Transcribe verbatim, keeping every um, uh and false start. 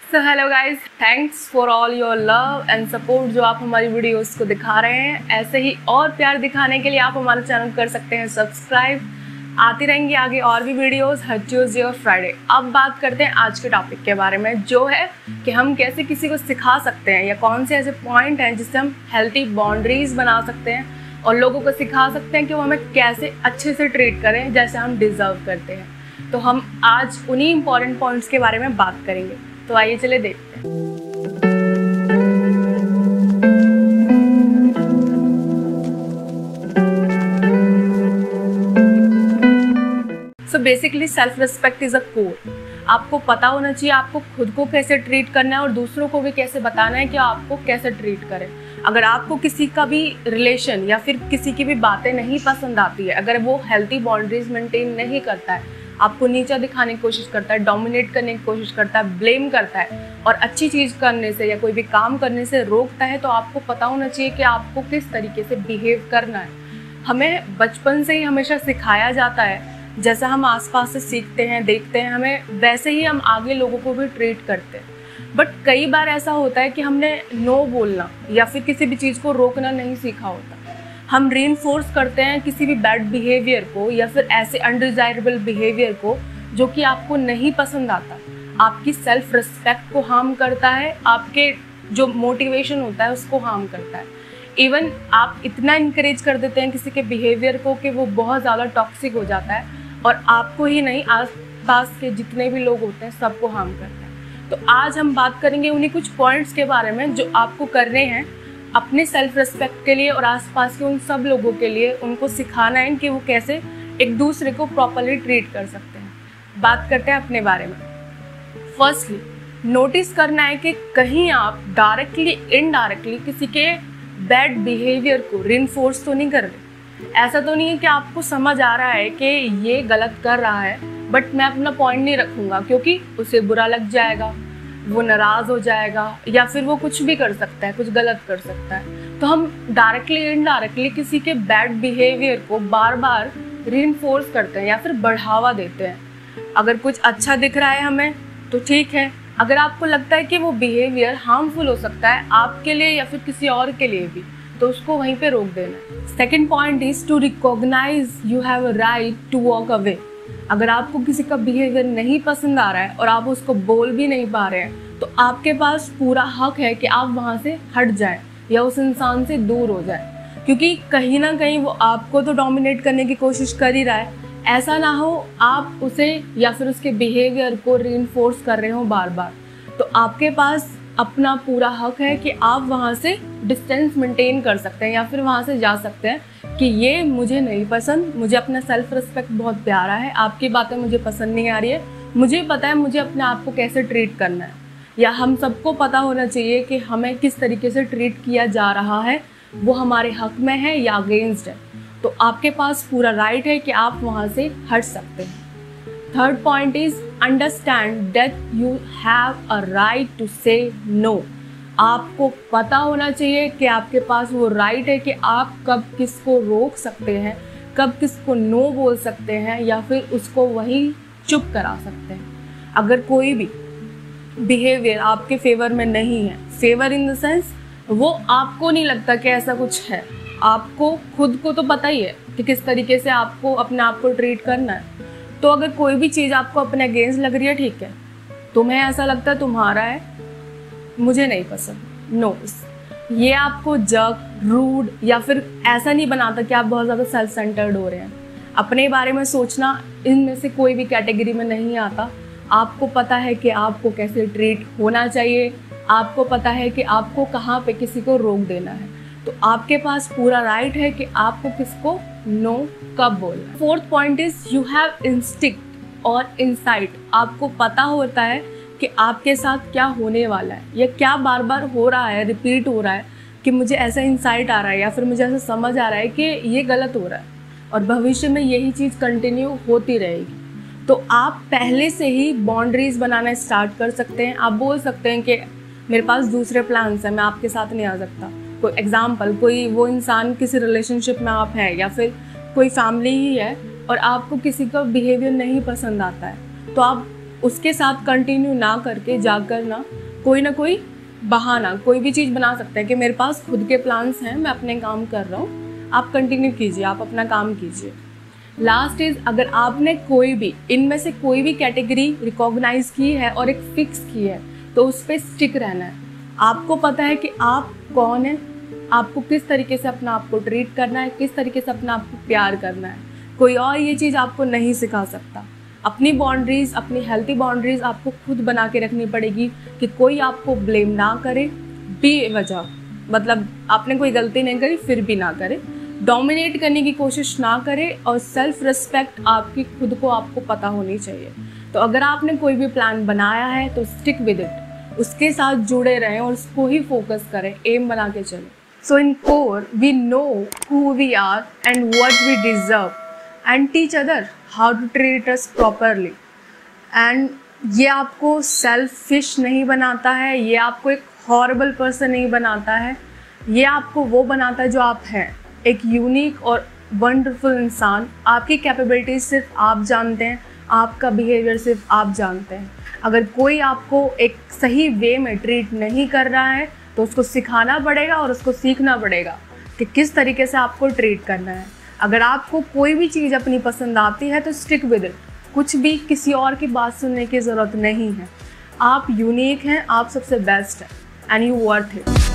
So hello guys, thanks for all your love and support जो आप हमारी videos को दिखा रहे हैं। ऐसे ही और प्यार दिखाने के लिए आप हमारा चैनल कर सकते हैं सब्सक्राइब। आती रहेंगी आगे और भी वीडियोस हर ट्यूसडे और फ्राइडे। अब बात करते हैं आज के टॉपिक के बारे में, जो है कि हम कैसे किसी को सिखा सकते हैं या कौन से ऐसे पॉइंट हैं जिससे हम हेल्थी बाउंड्रीज बना सकते हैं और लोगों को सिखा सकते हैं कि वो हमें कैसे अच्छे से ट्रीट करें जैसे हम डिज़र्व करते हैं। तो हम आज उन्हीं इंपॉर्टेंट पॉइंट्स के बारे में बात करेंगे। तो आइए चले देखते हैं। So basically self respect is a core. आपको पता होना चाहिए आपको खुद को कैसे ट्रीट करना है और दूसरों को भी कैसे बताना है कि आपको कैसे ट्रीट करें। अगर आपको किसी का भी रिलेशन या फिर किसी की भी बातें नहीं पसंद आती है, अगर वो हेल्थी बाउंड्रीज मेंटेन नहीं करता है, आपको नीचा दिखाने की कोशिश करता है, डोमिनेट करने की कोशिश करता है, ब्लेम करता है और अच्छी चीज़ करने से या कोई भी काम करने से रोकता है, तो आपको पता होना चाहिए कि आपको किस तरीके से बिहेव करना है। हमें बचपन से ही हमेशा सिखाया जाता है, जैसा हम आसपास से सीखते हैं, देखते हैं, हमें वैसे ही हम आगे लोगों को भी ट्रीट करते हैं। बट कई बार ऐसा होता है कि हमने नो बोलना या फिर किसी भी चीज़ को रोकना नहीं सीखा होता। हम रीइंफोर्स करते हैं किसी भी बैड बिहेवियर को या फिर ऐसे अनडिज़ायरेबल बिहेवियर को जो कि आपको नहीं पसंद आता, आपकी सेल्फ रिस्पेक्ट को हार्म करता है, आपके जो मोटिवेशन होता है उसको हार्म करता है। इवन आप इतना इनकरेज कर देते हैं किसी के बिहेवियर को कि वो बहुत ज़्यादा टॉक्सिक हो जाता है और आपको ही नहीं, आस पास के जितने भी लोग होते हैं सबको हार्म करता है। तो आज हम बात करेंगे उन्हीं कुछ पॉइंट्स के बारे में जो आपको करने हैं अपने सेल्फ रिस्पेक्ट के लिए और आसपास के उन सब लोगों के लिए। उनको सिखाना है कि वो कैसे एक दूसरे को प्रॉपर्ली ट्रीट कर सकते हैं। बात करते हैं अपने बारे में। फर्स्टली नोटिस करना है कि कहीं आप डायरेक्टली इनडायरेक्टली किसी के बैड बिहेवियर को रिइंफोर्स तो नहीं कर रहे। ऐसा तो नहीं है कि आपको समझ आ रहा है कि ये गलत कर रहा है बट मैं अपना पॉइंट नहीं रखूँगा क्योंकि उसे बुरा लग जाएगा, वो नाराज़ हो जाएगा या फिर वो कुछ भी कर सकता है, कुछ गलत कर सकता है। तो हम डायरेक्टली इनडायरेक्टली किसी के बैड बिहेवियर को बार बार रीइंफोर्स करते हैं या फिर बढ़ावा देते हैं। अगर कुछ अच्छा दिख रहा है हमें तो ठीक है, अगर आपको लगता है कि वो बिहेवियर हार्मफुल हो सकता है आपके लिए या फिर किसी और के लिए भी, तो उसको वहीं पे रोक देना है। Second point is to recognise you have a right to walk away. अगर आपको किसी का बिहेवियर नहीं पसंद आ रहा है और आप उसको बोल भी नहीं पा रहे हैं, तो आपके पास पूरा हक है कि आप वहाँ से हट जाएं या उस इंसान से दूर हो जाएं, क्योंकि कहीं ना कहीं वो आपको तो डोमिनेट करने की कोशिश कर ही रहा है। ऐसा ना हो आप उसे या फिर उसके बिहेवियर को रीइंफोर्स कर रहे हो बार बार। तो आपके पास अपना पूरा हक है कि आप वहाँ से डिस्टेंस मेंटेन कर सकते हैं या फिर वहाँ से जा सकते हैं कि ये मुझे नहीं पसंद, मुझे अपना सेल्फ रिस्पेक्ट बहुत प्यारा है, आपकी बातें मुझे पसंद नहीं आ रही है, मुझे पता है मुझे अपने आप को कैसे ट्रीट करना है। या हम सबको पता होना चाहिए कि हमें किस तरीके से ट्रीट किया जा रहा है, वो हमारे हक में है या अगेंस्ट है। तो आपके पास पूरा राइट है कि आप वहाँ से हट सकते हैं। Third point is understand that you have a right to say no. आपको पता होना चाहिए कि आपके पास वो राइट है कि आप कब किसको रोक सकते हैं, कब किसको नो बोल सकते हैं या फिर उसको वहीं चुप करा सकते हैं। अगर कोई भी बिहेवियर आपके फेवर में नहीं है, फेवर इन द सेंस वो आपको नहीं लगता कि ऐसा कुछ है, आपको खुद को तो पता ही है कि किस तरीके से आपको अपने आप को ट्रीट करना है। तो अगर कोई भी चीज़ आपको अपने अगेंस्ट लग रही है, ठीक है, तुम्हें ऐसा लगता है तुम्हारा है, मुझे नहीं पसंद, नो, ये आपको जर्क, रूड या फिर ऐसा नहीं बनाता कि आप बहुत ज़्यादा सेल्फ सेंटर्ड हो रहे हैं। अपने बारे में सोचना इनमें से कोई भी कैटेगरी में नहीं आता। आपको पता है कि आपको कैसे ट्रीट होना चाहिए, आपको पता है कि आपको कहाँ पे किसी को रोक देना है। तो आपके पास पूरा राइट है कि आपको किसको नो कब बोलना है। Fourth point is you have instinct और इनसाइट। आपको पता होता है कि आपके साथ क्या होने वाला है या क्या बार बार हो रहा है, रिपीट हो रहा है कि मुझे ऐसा इंसाइट आ रहा है या फिर मुझे ऐसा समझ आ रहा है कि ये गलत हो रहा है और भविष्य में यही चीज़ कंटिन्यू होती रहेगी। तो आप पहले से ही बाउंड्रीज बनाना स्टार्ट कर सकते हैं। आप बोल सकते हैं कि मेरे पास दूसरे प्लान्स हैं, मैं आपके साथ नहीं आ सकता। कोई एग्जाम्पल, कोई वो इंसान किसी रिलेशनशिप में आप हैं या फिर कोई फैमिली ही है और आपको किसी का बिहेवियर नहीं पसंद आता है, तो आप उसके साथ कंटिन्यू ना करके जाकर ना कोई ना कोई बहाना, कोई भी चीज़ बना सकता है कि मेरे पास खुद के प्लान्स हैं, मैं अपने काम कर रहा हूँ, आप कंटिन्यू कीजिए, आप अपना काम कीजिए। लास्ट इज, अगर आपने कोई भी इनमें से कोई भी कैटेगरी रिकॉग्नाइज की है और एक फिक्स की है तो उस पर स्टिक रहना है। आपको पता है कि आप कौन है, आपको किस तरीके से अपना आप को ट्रीट करना है, किस तरीके से अपना आप को प्यार करना है। कोई और ये चीज़ आपको नहीं सिखा सकता। अपनी बाउंड्रीज़, अपनी हेल्थी बाउंड्रीज़ आपको खुद बना के रखनी पड़ेगी कि कोई आपको ब्लेम ना करे बेवजह, मतलब आपने कोई गलती नहीं करी फिर भी ना करे, डोमिनेट करने की कोशिश ना करे, और सेल्फ रिस्पेक्ट आपकी खुद को आपको पता होनी चाहिए। तो अगर आपने कोई भी प्लान बनाया है तो स्टिक विद इट, उसके साथ जुड़े रहें और उसको ही फोकस करें, एम बना के चलें। So in core we know who we are and what we deserve and teach other how to treat us properly. And ये आपको सेल्फिश नहीं बनाता है, ये आपको एक हॉरिबल पर्सन नहीं बनाता है, ये आपको वो बनाता है जो आप हैं, एक यूनिक और वंडरफुल इंसान। आपकी कैपेबिलिटीज सिर्फ आप जानते हैं, आपका बिहेवियर सिर्फ आप जानते हैं। अगर कोई आपको एक सही वे में ट्रीट नहीं कर रहा है तो उसको सिखाना पड़ेगा और उसको सीखना पड़ेगा कि किस तरीके से आपको ट्रीट करना है। अगर आपको कोई भी चीज़ अपनी पसंद आती है तो स्टिक विद इट, कुछ भी किसी और की बात सुनने की ज़रूरत नहीं है। आप यूनिक हैं, आप सबसे बेस्ट हैं एंड यू वर्थ इट।